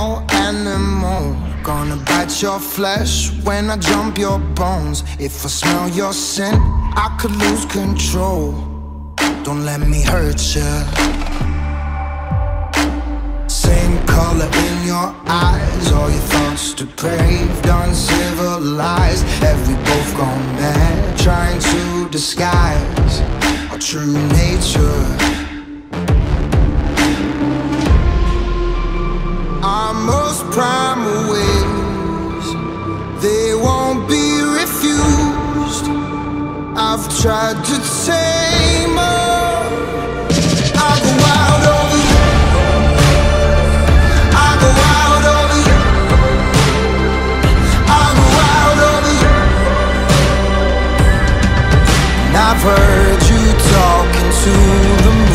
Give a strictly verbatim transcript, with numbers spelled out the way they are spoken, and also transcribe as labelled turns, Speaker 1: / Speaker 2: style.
Speaker 1: no animal gonna bite your flesh when I jump your bones. If I smell your scent, I could lose control. Don't let me hurt you. Same color in your eyes, all your thoughts depraved, uncivilized. Have we both gone mad, trying to disguise our true nature? Our most primal ways, they won't be refused. I've tried to tame her. I go wild over you. I go wild over you. I go wild over you. And I've heard you talking to the